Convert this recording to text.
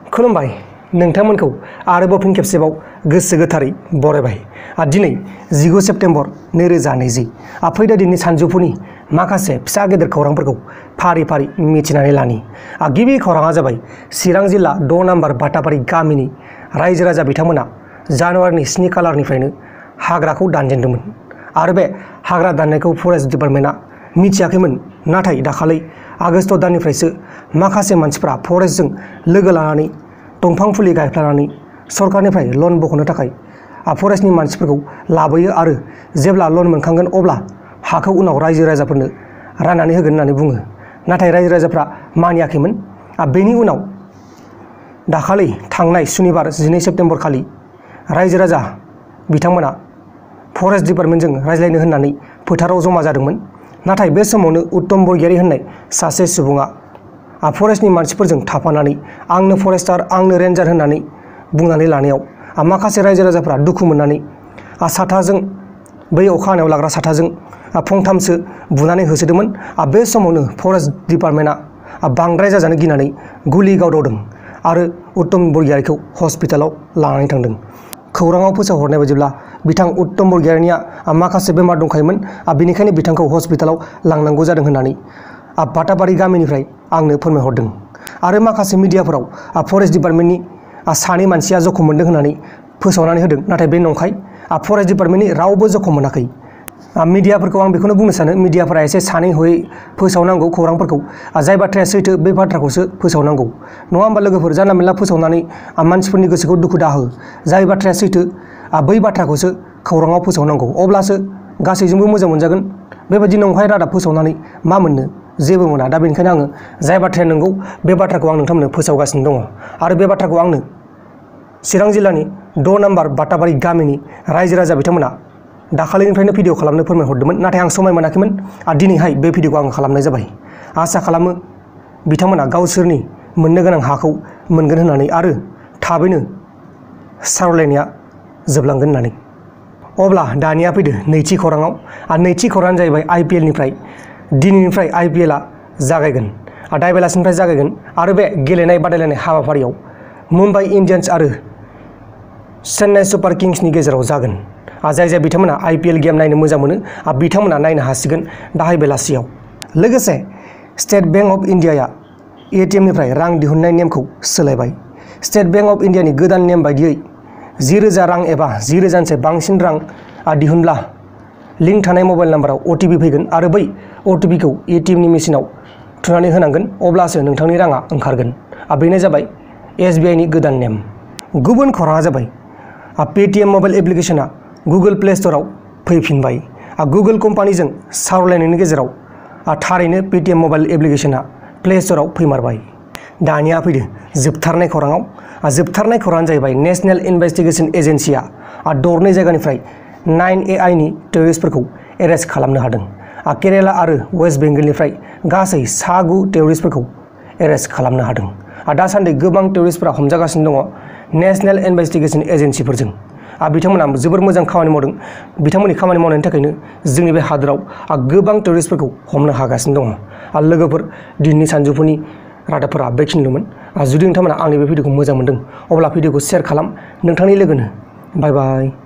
खुलुमबाय नोंथांमोनखौ आरोबाव फिन खेबसेबाव गोसो गोथारै बरायबाय। दिनै 19 सेप्तेम्बर 2020 फैदा दिननि सानजौफुनि माखासे फिसा गेदेर खौरांफोरखौ फारि फारि मिथिनानै लानि। गिबि खौराङा जाबाय चिरां जिल्ला 6 नम्बर बाटाबारि गामिनि रायजो राजा बिथांमोना जानुवारिनि 7 खालारनिफ्रायनो हाग्राखौ दानजेनदोंमोन आरो बे हाग्रा दाननायखौ फरेस्ट डिपार्टमेन्टआ मिथियाखैमोन। नाथाय दाखालै आगस्ट दाननिफ्रायसो माखासे मानसिफ्रा फरेस्टजों लोगो लानानै दंफां फुलि गायफ्लानानै सरकारनिफ्राय लन बख'नो थाखाय फरेस्टनि मानसिफोरखौ लाबोयो आरो जेब्ला लन मोनखांगोन अब्ला हाखौ उनाव रायजो राजाफोरनो राननानै होगोन होननानै बुङो। नाथाय रायजो राजाफ्रा मानियाखैमोन। बेनि उनाव दाखालै थांनाय सुनिबार 12 सेप्तेम्बर खालि रायजो राजा बिथांमोना फरेस्ट डिपार्टमेन्टजों रायज्लायनो होननानै फोथाराव जमा जादोंमोन। नाथाय बे समावनो उत्तम बरगयारी होननाय सासे सुबुङा फरेस्टनि मानसिफोरजों थाफानानै आंनो फरेस्टार आंनो रेन्जार होननानै बुंनानै लानायाव माखासे रायजो राजाफ्रा दुखु मोननानै साथाजों बै अखा हानायाव लाग्रा साथाजों फंथामसो बुनानै होसोदोंमोन। बे समावनो फरेस्ट डिपार्टमेन्टआ बांद्राय जाजानो गिनानै गुलि गावदावदों आरो उत्तम बरगयारीखौ हस्पिटालाव लानानै थांदों। खौराङाव फोसावहरनाय बायदिब्ला बिथां उत्तम बरगयारीनिया माखासे बेमार दंखायोमोन, बेनिखायनो बिथांखौ हस्पिटालाव लांनांगौ जादों होननानै बाटाबारि गामिनिफ्राय आंनो फोरमायहरदों। आरो माखासे मिडियाफोराव फरेस्ट डिपार्टमेन्टनि सानै मानसिया जखम मोनदों होननानै फोसावनानै होदों। नाथाय बे नंखाय, फरेस्ट डिपार्टमेन्टनि रावबो जखम मोनाखै। मिडियाफोरखौ आं बेखौनो बुंनो सानो, मिडियाफोरा एसे सानै हयै फोसावनांगौ खौरांफोरखौ। जाय बाथ्राया सैथो बे बाथ्राखौसो फोसावनांगौ, नङा होमबा लोगोफोर? जानला मेनला फोसावनानै मानसिफोरनि गोसोखौ दुखु दाहो। जाय बाथ्राया सैथो बै बाथ्राखौसो खौराङाव फोसावनांगौ, अब्लासो गासैजोंबो मोजां मोनजागोन। बेबायदि नंखाय रादाब फोसावनानै मा मोननो? जेबो मोना। दा बेनिखायनो आङो जाय बाथ्राया नंगौ बे बाथ्राखौ आं नोंथांमोननो फोसावगासिनो दङ। आरो बे बाथ्राखौ आंनो चिरां जिल्लानि 6 नम्बर बाटाबारि गामिनि रायजो राजा बिथांमोना दाखालिनिफ्रायनो भिडिअ खालामनो फोरमायहरदोंमोन। नाथाय आं समाय मोनाखैमोन। दिनैहाय बे भिडिअखौ आङो खालामनाय जाबाय। आसा खालामो बिथांमोना गावसोरनि मोननो गोनां हाखौ मोनगोन होननानै आरो थाबैनो सावरायलायनाया जोबलांगोन होननानै। अब्ला दानिया फैदो नैथि खौराङाव। नैथि खौराङानो जाहैबाय IPL-निफ्राय। दिनैनिफ्राय IPL-आ जागायगोन, दा बेलासिनिफ्राय जागायगोन आरो बे गेलेनाय बादायलायनाय हाबाफारियाव मुम्बाइ इन्डियान्स आरो चेन्नाइ सुपार किंग्सनि गेजेराव जागोन। जाय जाय बिथांमोना IPL गेम नायनो मोजां मोनो बिथांमोना नायनो हासिगोन दाहाय बेलासियाव। लोगोसे स्टेट बेंक अफ इन्डियाया ATM-निफ्राय रां दिहुननाय नेमखौ सोलायबाय। स्टेट बेंक अफ इन्डियानि गोदान नेम बायदियै 10,000 रां एबा 10,000निफ्राय बांसिन रां दिहुनब्ला लिंक थानाय मबाइल नाम्बाराव OTP फैगोन आरो बै OTP-खौ ATM-नि मेसिनाव थुनानै होनांगोन, अब्लासो नोंथांनि राङा ओंखारगोन। बेनो जाबाय SBI-नि गोदान नेम। गुबुन खौराङा जाबाय पेटिएम मबाइल एप्लिकेशना गुगोल प्ले स्ट'राव फैफिनबाय। गुगोल कम्पानिजों सावरायलायनायनि गेजेराव थारैनो पेटिएम मबाइल एप्लिकेशना प्ले स्ट'राव फैमारबाय। दानिया फैदो जोबथारनाय खौराङाव। जोबथारनाय खौराङानो जाहैबाय नेशनेल इनभेस्टिगेशन एजेन्सिया 2 जायगानिफ्राय 9 AI-नि टेररिस्टफोरखौ एरेस्ट खालामनो हादों। केरेला आरो वेस्ट बेंगलनिफ्राय गासै 9 टेररिस्टफोरखौ एरेस्ट खालामनो हादों। दासान्दि गोबां टेररिस्टफोरा हमजागासिनो दङ नेशनेल इनभेस्टिगेशन एजेन्सिफोरजों। बिथांमोना जोबोर मोजां खामानि मावदों। बिथांमोननि खामानि मावनायनि थाखायनो जोंनि बे हादोराव गोबां टेररिस्टफोरखौ हमनो हागासिनो दङ। लोगोफोर, दिनैनि सानजौफुनि रादाबफोरा बेखिनिल'मोन। जुदि नोंथांमोना आंनि बे भिडिअखौ मोजां मोनदों अब्ला भिडिअखौ शेयार खालाम नोंथांनि लोगोनो। बाय बाय।